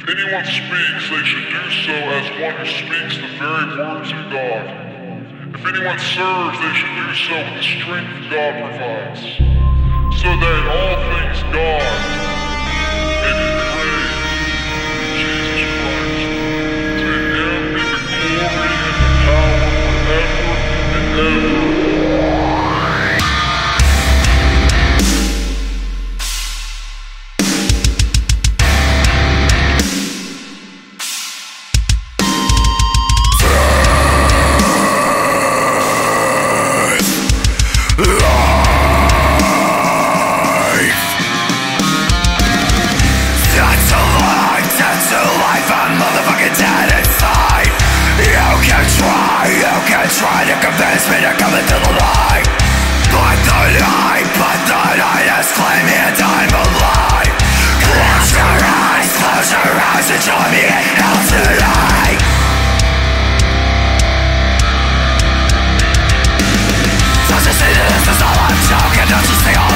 anyone speaks, they should do so as one who speaks the very words of God. If anyone serves, they should do so with the strength God provides, so that in all things God may be praised through Jesus Christ. To Him be the glory and the power forever and ever. Try to convince me to come into the light, but the night is claiming and I'm alive. Close your eyes and join me in hell tonight. Don't you see that this is all I'm joking? Don't you see all